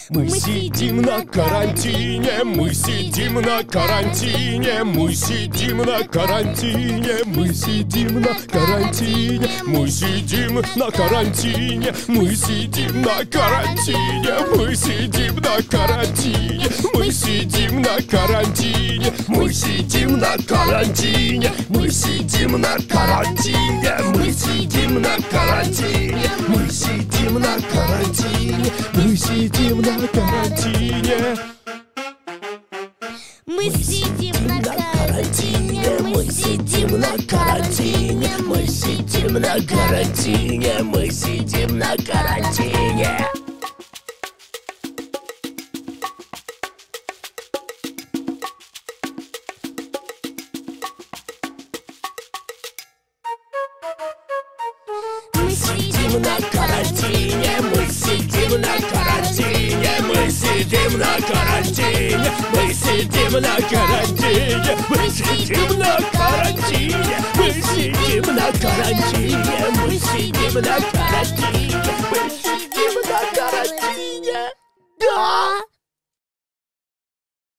Мы сидим на карантине, мы сидим на карантине, мы сидим на карантине, мы сидим на карантине, мы сидим на карантине, мы сидим на карантине, мы сидим на карантине, мы сидим на карантине, мы сидим на карантине, мы сидим на карантине, мы сидим на карантине, мы сидим на карантине, мы сидим на карантине. Мы сидим на карантине, мы сидим на карантине, мы сидим на карантине, мы сидим на карантине. Мы сидим на карантине, мы сидим на карантине, мы сидим на карантине, мы сидим на карантине, мы сидим на карантине, мы сидим на карантине, мы сидим на карантине, мы сидим на карантине. Да!